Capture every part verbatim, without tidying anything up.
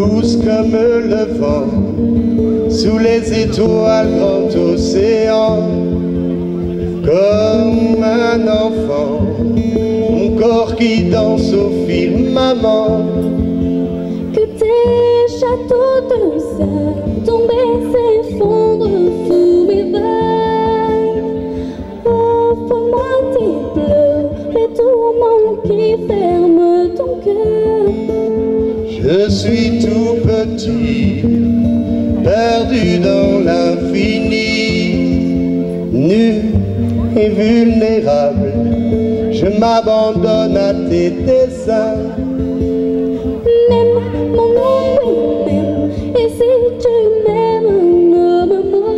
douce comme le vent, sous les étoiles, grand océan, comme un enfant, mon corps qui danse au firmament. Que tes châteaux de sable tombent et s'effondrent sous mes vagues. Offre-moi tes pleurs, les tourments qui ferment ton cœur. Je suis tout petit, perdu dans l'infini, nu et vulnérable, je m'abandonne à tes desseins. Même mon ombre est même, et si tu m'aimes, nomme-moi.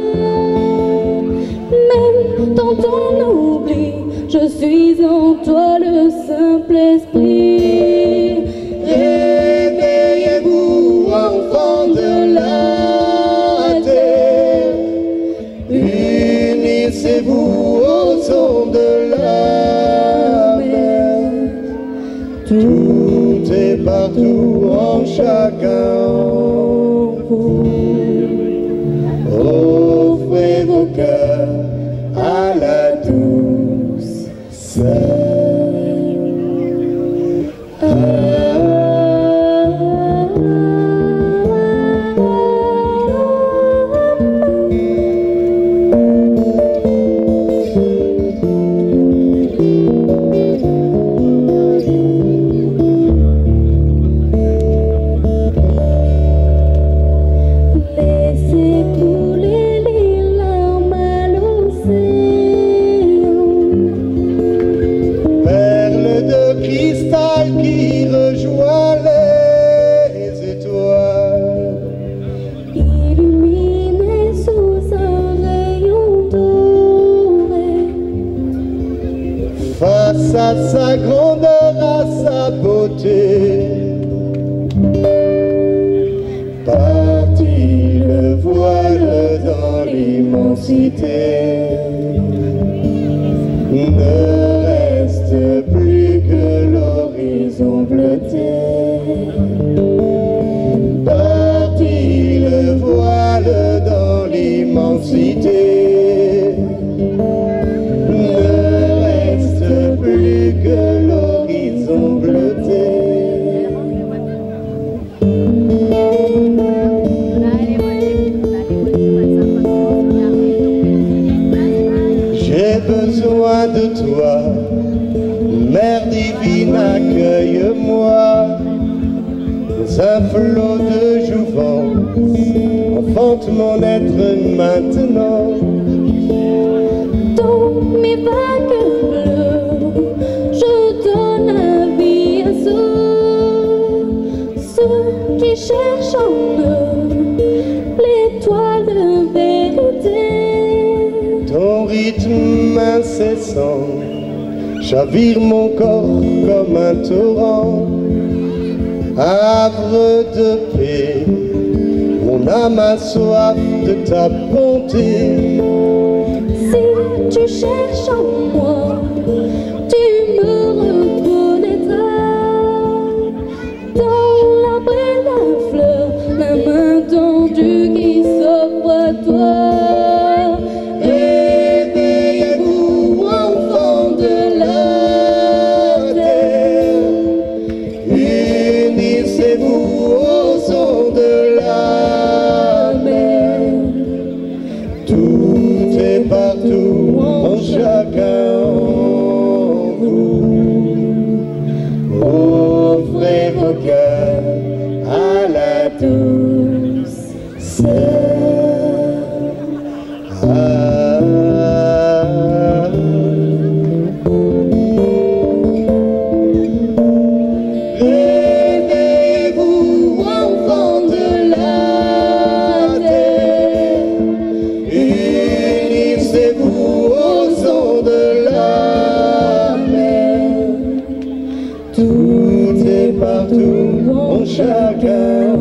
Même dans ton oubli, je suis en toi le simple esprit. Réveillez-vous, enfants de la terre, unissez-vous au son de la mer. Tout est partout en chacun de vous. Offrez vos cœurs à la douce sœur. Face à sa grandeur, à sa beauté, partit le voile dans l'immensité. Ne reste plus que l'horizon bleuté. Partit le voile dans l'immensité. Plus que l'horizon bleuté. J'ai besoin de toi, Mère divine, accueille-moi. Dans un flot de jouvence, enfante mon être maintenant. Dans mes vagues bleues, je donne la vie à ceux, ceux qui cherchent en eux l'étoile de vérité. Ton rythme incessant chavire mon corps comme un torrent, havre de paix, mon âme a soif de ta bonté. Si tu cherches en moi, tu me reconnaîtras. Dans l'arbre et la fleur, la main tendue qui s'offre à toi. Réveillez-vous, enfants de la terre, unissez-vous au son de la mer. Tout est partout en chacun de vous. Offrez vos cœurs à la douce sœur. Ah. Réveillez-vous, enfants de la terre, unissez-vous au son de la mer. Tout est partout en chacun de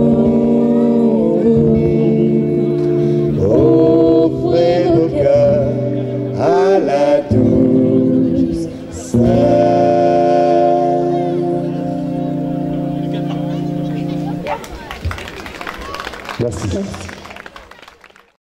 vous. Offrez vos cœurs à la douce sœur. Merci. Merci.